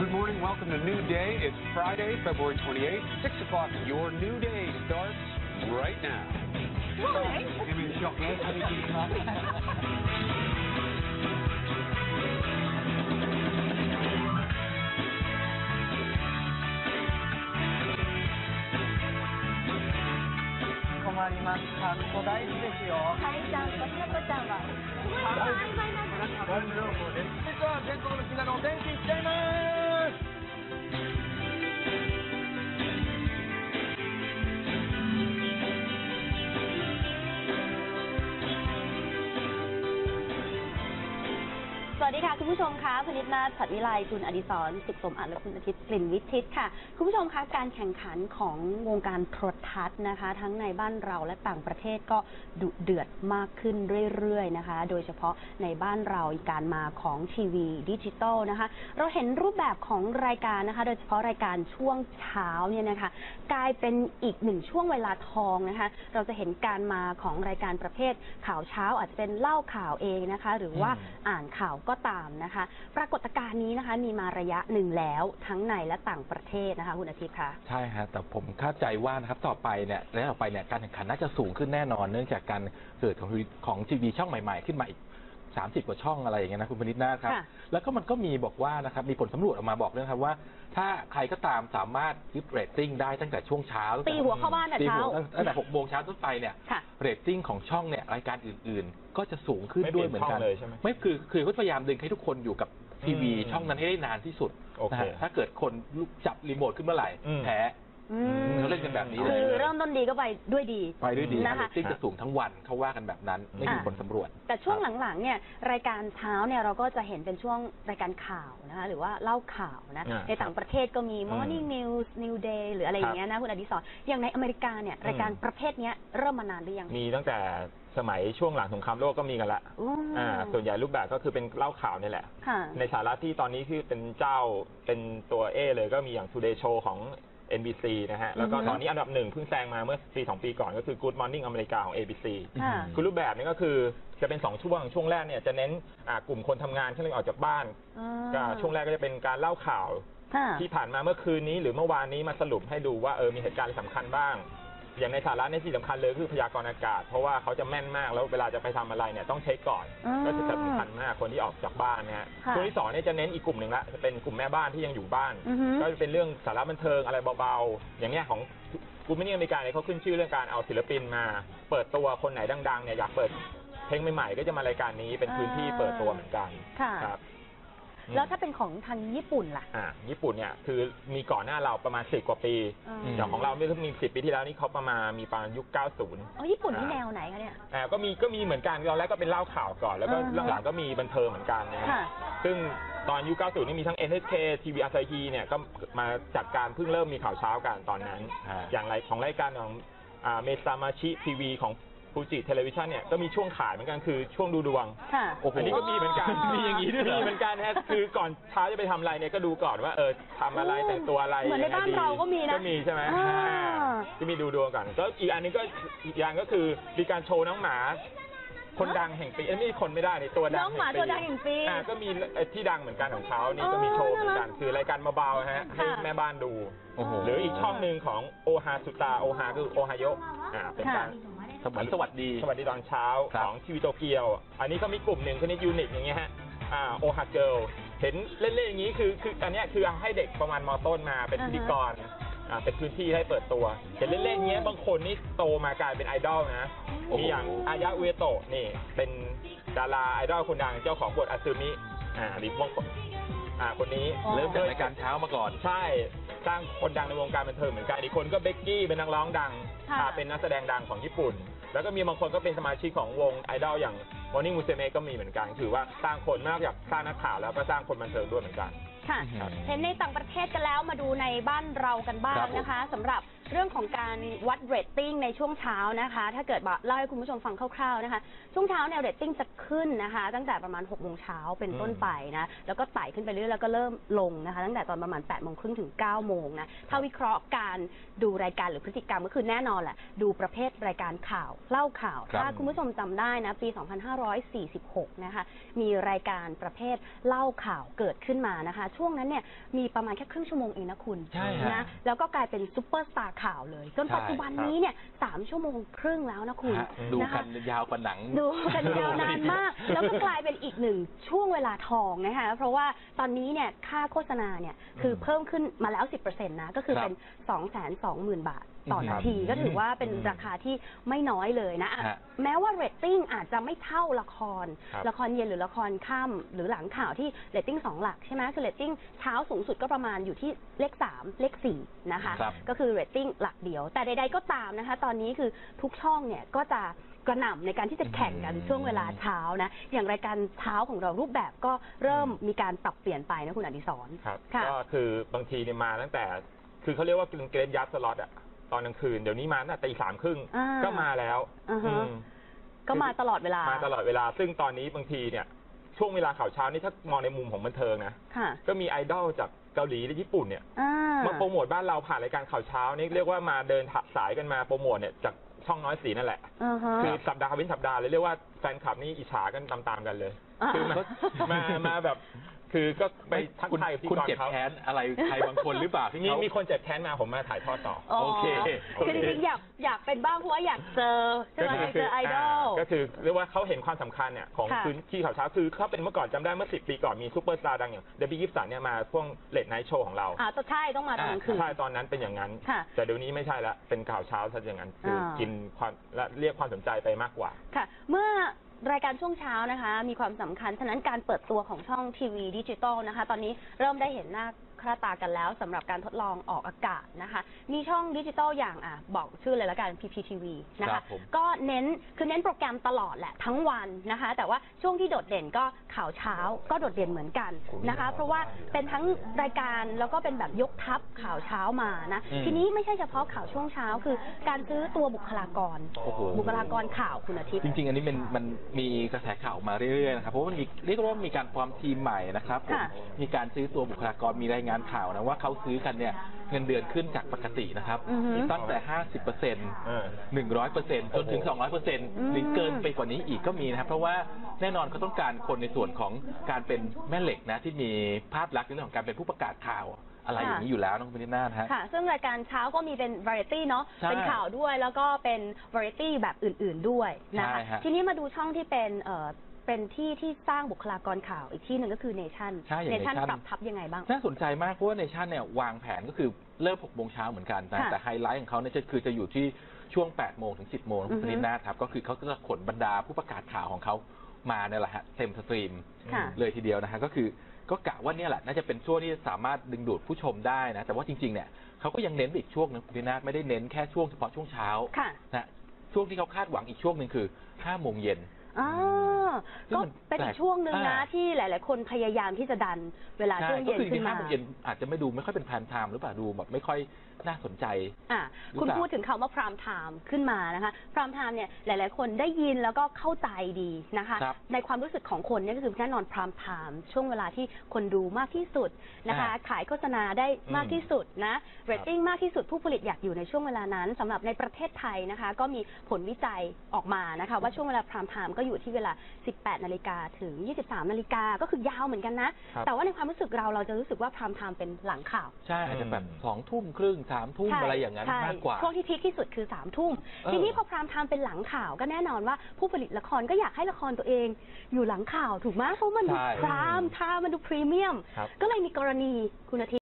Good morning. Welcome to New Day. It's Friday, February 28th, 6 o'clock. Your new day starts right now. Morning. Give me a shock, man. How did you come 困ります。ちゃんと大事ですよ。 かりちゃんとひなこちゃんはすごい曖昧なんです。 実は全国のみんなのお天気いっちゃいます。 สวัสดีค่ะคุณผู้ชมคะพนิษฐ์นาถ ฉัตรวิไลคุณอดิศร สุขสมอัจและคุณอาทิตย์กลิ่นวิทิตค่ะคุณผู้ชมคะการแข่งขันของวงการโทรทัศน์นะคะทั้งในบ้านเราและต่างประเทศก็ดุเดือดมากขึ้นเรื่อยๆนะคะโดยเฉพาะในบ้านเราการมาของทีวีดิจิตอลนะคะเราเห็นรูปแบบของรายการนะคะโดยเฉพาะรายการช่วงเช้าเนี่ยนะคะกลายเป็นอีกหนึ่งช่วงเวลาทองนะคะเราจะเห็นการมาของรายการประเภทข่าวเช้าอาจจะเป็นเล่าข่าวเองนะคะหรือว่าอ่านข่าวก็ตามนะคะปรากฏการณ์นี้นะคะมีมาระยะหนึ่งแล้วทั้งในและต่างประเทศนะคะคุณอาทิตย์คะใช่ฮะแต่ผมคาดใจว่านะครับต่อไปเนี่ยและต่อไปเนี่ยการแข่งขันน่าจะสูงขึ้นแน่นอนเนื่องจากการเกิดของทีวีช่องใหม่ๆขึ้นมาอีก30กว่าช่องอะไรอย่างเงี้ยนะคุณพนิษฐ์นาถครับแล้วก็มันก็มีบอกว่านะครับมีผลสำรวจออกมาบอกด้วยครับว่าถ้าใครก็ตามสามารถยึดเรตติ้งได้ตั้งแต่ช่วงเช้าตีหัวเข้าบ้านแต่เช้าตั้งแต่6 โมงเช้าต้นไปเนี่ยเรตติ้งของช่องเนี่ยรายการอื่นๆก็จะสูงขึ้นด้วยเหมือนกันไม่คือเขาพยายามดึงให้ทุกคนอยู่กับทีวีช่องนั้นให้ได้นานที่สุดนะฮะถ้าเกิดคนจับรีโมทขึ้นเมื่อไหร่แพ้เขาเล่นกันแบบนี้เลยคือเริ่มต้นดีก็ไปด้วยดีนะคะที่จะสูงทั้งวันเขาว่ากันแบบนั้นไม่มีผลสำรวจแต่ช่วงหลังๆเนี่ยรายการเช้าเนี่ยเราก็จะเห็นเป็นช่วงรายการข่าวนะคะหรือว่าเล่าข่าวนะในต่างประเทศก็มี Morning News New Day หรืออะไรอย่างเงี้ยนะคุณอดิศรอย่างในอเมริกาเนี่ยรายการประเภทนี้เริ่มมานานหรือยังมีตั้งแต่สมัยช่วงหลังสงครามโลกก็มีกันละส่วนใหญ่รูปแบบก็คือเป็นเล่าข่าวนี่แหละในสาระที่ตอนนี้คือเป็นเจ้าเป็นตัวเลยก็มีอย่าง Today Show ของ NBC นะฮะแล้วก็ตอนนี้อันดับหนึ่งเพิ่งแซงมาเมื่อ2 ปีก่อนก็คือ Good Morning อเมริกาของ ABC คือรูปแบบนี้ก็คือจะเป็น2 ช่วงแรกเนี่ยจะเน้นกลุ่มคนทำงานที่เริ่มออกจากบ้านช่วงแรกก็จะเป็นการเล่าข่าวที่ผ่านมาเมื่อคืนนี้หรือเมื่อวานนี้มาสรุปให้ดูว่ามีเหตุการณ์สำคัญบ้างอย่างในสาระในที่สำคัญเลยคือพยากรณ์อากาศเพราะว่าเขาจะแม่นมากแล้วเวลาจะไปทำอะไรเนี่ยต้องเช็คก่อนก็จะสำคัญมากคนที่ออกจากบ้านนะฮะช่วงที่2เนี่ยจะเน้นอีกกลุ่มหนึ่งละจะเป็นกลุ่มแม่บ้านที่ยังอยู่บ้านก็จะเป็นเรื่องสาระบันเทิงอะไรเบาๆอย่างเนี้ยของกูไม่นี่อเมริกาเนี่ยเขาขึ้นชื่อเรื่องการเอาศิลปินมาเปิดตัวคนไหนดังๆเนี่ยอยากเปิดเพลงใหม่ๆก็จะมารายการนี้เป็นพื้นที่เปิดตัวเหมือนกันครับแล้วถ้าเป็นของทางญี่ปุ่นล่ะญี่ปุ่นเนี่ยคือมีก่อนหน้าเราประมาณ10 กว่าปีอย่างของเราเมื่อมี10 ปีที่แล้วนี่เขาประมาณมีประมาณยุค 90 ญี่ปุ่นนี่แนวไหนคะเนี่ยก็มีเหมือนกันตอนแรกก็เป็นเล่าข่าวก่อนแล้วก็หลังๆก็มีบันเทิงเหมือนกันนะซึ่งตอนยุค 90นี่มีทั้ง NHK ทีวีอาซาฮีเนี่ยก็มาจัดการเพิ่งเริ่มมีข่าวเช้ากันตอนนั้นอย่างไรของรายการของเมซามาชิทีวีของฟูจิเทเลวิชันเนี่ยก็มีช่วงขายเหมือนกันคือช่วงดูดวงอันนี้ก็มีเหมือนกันมีอย่างนี้ด้วยมีเหมือนกันนะคือก่อนเช้าจะไปทำอะไรเนี่ยก็ดูก่อนว่าทำอะไรแต่งตัวอะไรเหมือนในบ้านเราก็มีนะก็มีใช่ไหมก็มีดูดวงกันก็อีกอันนึงก็อีกอย่างก็คือมีการโชว์น้องหมาคนดังแห่งปีไม่คนไม่ได้ในตัวดังแห่งปีก็มีที่ดังเหมือนกันของเขานี่ก็มีโชว์เหมือนกันคือรายการเบาๆฮะให้แม่บ้านดูหรืออีกช่องหนึ่งของโอฮาสุตาโอฮาคือโอไฮโอเป็นการสวัสดีตอนเช้าของทีวีโตเกียวอันนี้ก็มีกลุ่มหนึ่งชนิดยูนิคอย่างเงี้ยฮะโอฮาเกิลเห็นเล่นๆอย่างนี้คืออันนี้คือให้เด็กประมาณม.ต้นมาเป็นพิธีกรเป็นพื้นที่ให้เปิดตัวเห็นเล่นๆอย่างเงี้ยบางคนนี่โตมากลายเป็นไอดอลนะมีอย่างอายะอุเอโตะนี่เป็นดาราไอดอลคนดังเจ้าของบทอาซึมิหรือคนนี้เริ่มจากรายการเช้ามาก่อนใช่สร้างคนดังในวงการบันเทิงเหมือนกันอีกคนก็เบกกี้เป็นนักร้องดังเป็นนักแสดงดังของญี่ปุ่นแล้วก็มีบางคนก็เป็นสมาชิกของวงไอดอลอย่าง Morning Musume ก็มีเหมือนกันถือว่าสร้างคนนอกจากสร้างนักข่าวแล้วก็สร้างคนบันเทิงด้วยเหมือนกันค่ะเห็นในต่างประเทศกันแล้วมาดูในบ้านเรากันบ้างนะคะสำหรับเรื่องของการวัดเรตติ้งในช่วงเช้านะคะถ้าเกิดเล่าให้คุณผู้ชมฟังคร่าวๆนะคะช่วงเช้าเนี่ยเรตติ้งจะขึ้นนะคะตั้งแต่ประมาณ6 โมงเช้าเป็นต้นไปนะแล้วก็ไต่ขึ้นไปเรื่อยแล้วก็เริ่มลงนะคะตั้งแต่ตอนประมาณ8 โมงครึ่งถึง9 โมงนะถ้าวิเคราะห์การดูรายการหรือพฤติกรรมก็คือแน่นอนแหละดูประเภทรายการข่าวเล่าข่าวถ้าคุณผู้ชมจำได้นะปี 2546 นะคะมีรายการประเภทเล่าข่าวเกิดขึ้นมานะคะช่วงนั้นเนี่ยมีประมาณแค่ครึ่งชั่วโมงเองนะคุณนะแล้วก็กลายเป็นซุปเปอร์สตาร์ข่าวเลยจนปัจจุบันนี้เนี่ย3 ชั่วโมงครึ่งแล้วนะคุณดูกันยาวกว่าหนังดูกันยาวนานมากแล้วก็กลายเป็นอีกหนึ่งช่วงเวลาทองนะคะเพราะว่าตอนนี้เนี่ยค่าโฆษณาเนี่ยคือเพิ่มขึ้นมาแล้ว 10% นะก็คือเป็น 220,000 บาทต่อนาทีก็ถือว่าเป็นราคาที่ไม่น้อยเลยนะแม้ว่าเรตติ้งอาจจะไม่เท่าละครเย็นหรือละครค่ำหรือหลังข่าวที่เรตติ้ง2 หลักใช่ไหมคือเรตติ้งเช้าสูงสุดก็ประมาณอยู่ที่เลข3เลข4นะคะก็คือเรตติ้งหลักเดียวแต่ใดๆก็ตามนะคะตอนนี้คือทุกช่องเนี่ยก็จะกระหน่ำในการที่จะแข่งกันช่วงเวลาเช้านะอย่างรายการเช้าของเรารูปแบบก็เริ่มมีการปรับเปลี่ยนไปนะคุณอดิศรครับก็คือบางทีเนี่ยมาตั้งแต่คือเขาเรียกว่าเกรดยัดสล็อตอะตอนกลางคืนเดี๋ยวนี้มาตั้งแต่ 3:30 ก็มาแล้วก็มาตลอดเวลาซึ่งตอนนี้บางทีเนี่ยช่วงเวลาข่าวเช้านี่ถ้ามองในมุมของบันเทิงนะก็มีไอดอลจากเกาหลีและญี่ปุ่นเนี่ยมาโปรโมทบ้านเราผ่านรายการข่าวเช้านี่เรียกว่ามาเดินสายกันมาโปรโมทเนี่ยจากช่องน้อยสีนั่นแหละคือสัปดาห์เว้นสัปดาห์เลยเรียกว่าแฟนคลับนี่อิจฉากันตามๆกันเลยคือมาแบบคือก็ไปทักทายคุณเจ็บแค้นอะไรใครบางคนหรือเปล่าที่มีคนเจ็บแค้นมาผมมาถ่ายทอดต่อโอเคคือจริงๆอยากเป็นบ้างเพราะว่าอยากเจอใช่ไหมเจอไอดอลก็คือเรียกว่าเขาเห็นความสำคัญเนี่ยของพื้นที่ข่าวเช้าคือเขาเป็นเมื่อก่อนจำได้เมื่อ10 ปีก่อนมีซูเปอร์สตาร์ดังอย่างเดบิวต์กิฟสันเนี่ยมาพวกเลดไนท์โชว์ของเราใช่ต้องมาตอนกลางคืนใช่ตอนนั้นเป็นอย่างนั้นแต่เดี๋ยวนี้ไม่ใช่ละเป็นข่าวเช้าซะอย่างนั้นคือกินความและเรียกความสนใจไปมากกว่าค่ะเมื่อรายการช่วงเช้านะคะมีความสำคัญฉะนั้นการเปิดตัวของช่องทีวีดิจิตอลนะคะตอนนี้เริ่มได้เห็นหน้าค่าตากันแล้วสำหรับการทดลองออกอากาศนะคะมีช่องดิจิตอลอย่างบอกชื่อเลยละกัน PPTV นะคะก็เน้นโปรแกรมตลอดแหละทั้งวันนะคะแต่ว่าช่วงที่โดดเด่นก็ข่าวเช้าก็โดดเด่นเหมือนกันนะคะเพราะว่าเป็นทั้งรายการแล้วก็เป็นแบบยกทัพข่าวเช้ามานะทีนี้ไม่ใช่เฉพาะข่าวช่วงเช้าคือการซื้อตัวบุคลากรข่าวคุณอาทิตย์จริงๆอันนี้มันมีกระแสข่าวมาเรื่อยๆนะครับเพราะว่าเรียกว่ามีการฟอร์มทีมใหม่นะครับมีการซื้อตัวบุคลากรมีรายงานข่าวนะว่าเขาซื้อกันเนี่ยเงินเดือนขึ้นจากปกตินะครับตั้งแต่ 50% 100% จนถึง 200% หรือเกินไปกว่านี้อีกก็มีนะครับเพราะว่าแน่นอนเขาต้องการคนในส่วนของการเป็นแม่เหล็กนะที่มีภาพลักษณ์ในเรื่องของการเป็นผู้ประกาศข่าวอะไรอย่างนี้อยู่แล้วน้องปณิธนาถค่ะซึ่งรายการเช้าก็มีเป็นวาไรตี้เนาะเป็นข่าวด้วยแล้วก็เป็นวาไรตี้แบบอื่นๆด้วยนะคะทีนี้มาดูช่องที่เป็นที่สร้างบุคลากรข่าวอีกที่หนึ่งก็คือเนชั่นปรับทับยังไงบ้างน่าสนใจมากเพราะว่าเนชั่นเนี่ยวางแผนก็คือเริ่ม6 โมงเช้าเหมือนกันแต่ไฮไลท์ของเขาเนี่ยจะอยู่ที่ช่วง8 โมงถึง 10 โมงน้องปณิธนาถครับก็คือเขาจะขนบรรดาผู้ประกาศข่าวของเขามาเนี่ยแหละฮะเต็มสตรีมเลยทีเดียวนะฮะก็กะว่าเนี่ยแหละน่าจะเป็นช่วงที่สามารถดึงดูดผู้ชมได้นะแต่ว่าจริงๆเนี่ยเขาก็ยังเน้นอีกช่วงนึงคุณพินาศไม่ได้เน้นแค่ช่วงเฉพาะช่วงเช้านะช่วงที่เขาคาดหวังอีกช่วงหนึ่งคือ5 โมงเย็นก็เป็นอีกช่วงหนึ่งนะที่หลายๆคนพยายามที่จะดันเวลาช่วงเย็นขึ้นมา 5 โมงเย็นอาจจะไม่ค่อยเป็นพรามไทม์หรือเปล่าดูแบบไม่ค่อยน่าสนใจคุณพูดถึงคำว่าพรามไทม์ขึ้นมานะคะพรามไทม์เนี่ยหลายๆคนได้ยินแล้วก็เข้าใจดีนะคะในความรู้สึกของคนเนี่ยก็คือแน่นอนพรามไทม์ช่วงเวลาที่คนดูมากที่สุดนะคะขายโฆษณาได้มากที่สุดนะเรตติ้งมากที่สุดผู้ผลิตอยากอยู่ในช่วงเวลานั้นสำหรับในประเทศไทยนะคะก็มีผลวิจัยออกมานะคะว่าช่วงเวลาพรามไทม์ก็อยู่ที่เวลา 18 นาฬิกาถึง 23 นาฬิกาก็คือยาวเหมือนกันนะแต่ว่าในความรู้สึกเราจะรู้สึกว่าพรามไทม์เป็นหลังข่าวใช่อาจจะแบบ2 ทุ่มครึ่ง3 ทุ่มอะไรอย่างนั้นมากกว่าช่วงที่พีคที่สุดคือ3 ทุ่มทีนี้พอพรามไทม์เป็นหลังข่าวก็แน่นอนว่าผู้ผลิตละครก็อยากให้ละครตัวเองอยู่หลังข่าวถูกไหมเพราะมันดูพรามไทม์มันดูพรีเมียมก็เลยมีกรณีคุณอาทิตย์